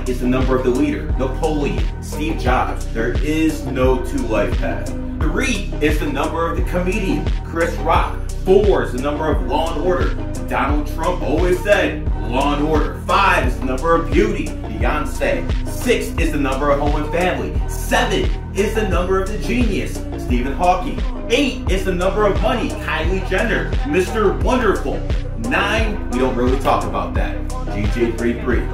is the number of the leader, Napoleon, Steve Jobs. There is no 2 life paths. 3 is the number of the comedian, Chris Rock. 4 is the number of Law and Order. Donald Trump always said Law and Order. 5 is the number of beauty, Beyonce. 6 is the number of home and family. 7 is the number of the genius, Stephen Hawking. 8 is the number of money, Kylie Jenner, Mr. Wonderful. 9, we don't really talk about that, GG33.